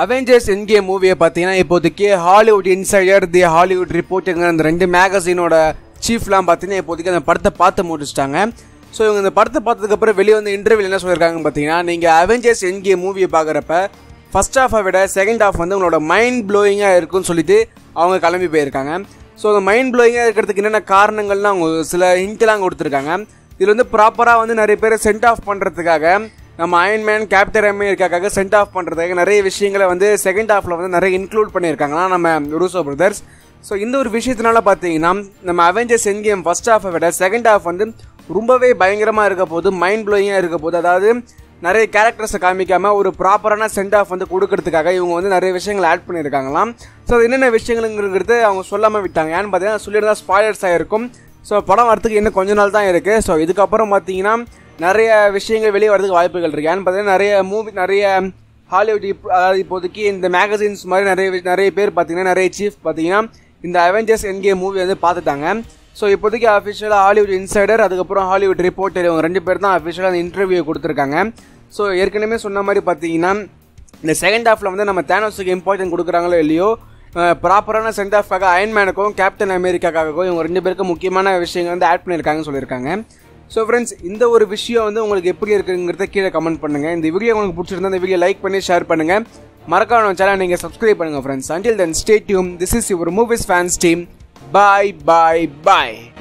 Avengers Endgame மூவியை பார்த்தீங்கன்னா இப்போதைக்கு ஹாலிவுட் இன்சைடர், தி ஹாலிவுட் ரிப்போர்ட்டுங்கிற அந்த 2 மேகசினோட சீஃப்லாம் பார்த்தீங்கன்னா இப்போதைக்கு அந்த படத்தை பார்த்து முடிச்சிட்டாங்க. ஸோ இவங்க இந்த படத்தை பார்த்ததுக்கப்புறம் வெளியே வந்து இன்டர்வியூ என்ன சொல்லியிருக்காங்கன்னு பார்த்தீங்கன்னா, நீங்கள் அவெஞ்சர்ஸ் எண்ட்கேம் மூவியை பார்க்குறப்ப ஃபர்ஸ்ட் ஹாஃபை விட செகண்ட் ஹாஃப் வந்து உங்களோட மைண்ட் ப்ளோயிங்காக இருக்குன்னு சொல்லிட்டு அவங்க கிளம்பி போயிருக்காங்க. ஸோ அந்த மைண்ட் ப்ளோயிங்காக இருக்கிறதுக்கு என்னென்ன காரணங்கள்லாம் அவங்க சில ஹிண்ட்லாம் கொடுத்துருக்காங்க. இதில் வந்து ப்ராப்பராக வந்து நிறைய பேர் சென்ட் ஆஃப் பண்ணுறதுக்காக, நம்ம அயன்மேன், கேப்டன் அமெரிக்காக்காக சென்ட் ஆஃப் பண்ணுறதுக்காக நிறைய விஷயங்களை வந்து செகண்ட் ஹாஃபில் வந்து நிறைய இன்க்ளூட் பண்ணியிருக்காங்கன்னா நம்ம ரூசோ பிரதர்ஸ். ஸோ இந்த ஒரு விஷயத்தினால பார்த்தீங்கன்னா நம்ம அவெஞ்சர்ஸ் எண்ட்கேம் ஃபர்ஸ்ட் ஹாஃபை விட செகண்ட் ஹாஃப் வந்து ரொம்பவே பயங்கரமாக இருக்க போது, மைண்ட் ப்ளோயிங்காக இருக்க போது. அதாவது நிறைய கேரக்டர்ஸை காமிக்காமல் ஒரு ப்ராப்பரான சென்ட் ஆஃப் வந்து கொடுக்கறதுக்காக இவங்க வந்து நிறைய விஷயங்கள் ஆட் பண்ணியிருக்காங்களாம். ஸோ அது என்னென்ன விஷயங்கள்ங்கிறது அவங்க சொல்லாமல் விட்டாங்க. ஏன்னு பார்த்தீங்கன்னா சொல்லியிருந்தா ஸ்பாய்லர்ஸ் ஆகிருக்கும். ஸோ படம் வரத்துக்கு இன்னும் கொஞ்ச நாள் தான் இருக்குது. ஸோ இதுக்கப்புறம் பார்த்தீங்கன்னா நிறைய விஷயங்கள் வெளியே வரதுக்கு வாய்ப்புகள் இருக்குது. ஏன்னு பார்த்தீங்கன்னா நிறைய ஹாலிவுட் அதாவது இப்போதைக்கு இந்த மேகசின்ஸ் மாதிரி நிறைய பேர் பார்த்தீங்கன்னா, நிறைய சீஃப் பார்த்தீங்கன்னா இந்த அவெஞ்சர்ஸ் எண்ட்கேம் மூவி வந்து பார்த்துட்டாங்க. ஸோ இப்போதைக்கு அஃபிஷியலாக ஹாலிவுட் இன்சைடர், அதுக்கப்புறம் ஹாலிவுட் ரிப்போர்ட்டர், இவங்க 2 பேர் தான் அஃபிஷியலாக அந்த இன்டர்வியூ கொடுத்துருக்காங்க. ஸோ ஏற்கனவே சொன்ன மாதிரி பார்த்தீங்கன்னா இந்த செகண்ட் ஹாஃபில் வந்து நம்ம தேனோஸுக்கு இம்பார்ட்டன்ட் கொடுக்குறாங்களோ இல்லையோ, ப்ராப்பரான சென்ட் ஆஃப்காக அயன்மேனுக்கும் கேப்டன் அமெரிக்காக்காகவும் இவங்க 2 பேருக்கும் முக்கியமான விஷயங்கள் வந்து ஆட் பண்ணியிருக்காங்கன்னு சொல்லியிருக்காங்க. ஸோ ஃப்ரெண்ட்ஸ், இந்த ஒரு விஷயம் வந்து உங்களுக்கு எப்படி இருக்குங்கிறத கீழே கமெண்ட் பண்ணுங்கள். இந்த வீடியோ உங்களுக்கு பிடிச்சிருந்தா இந்த வீடியோ லைக் பண்ணி ஷேர் பண்ணுங்கள். மறக்காம நம்ம சேனல் நீங்கள் சப்ஸ்கிரைப் பண்ணுங்கள் friends. Until then, stay tuned. This is your Movies Fans team. Bye.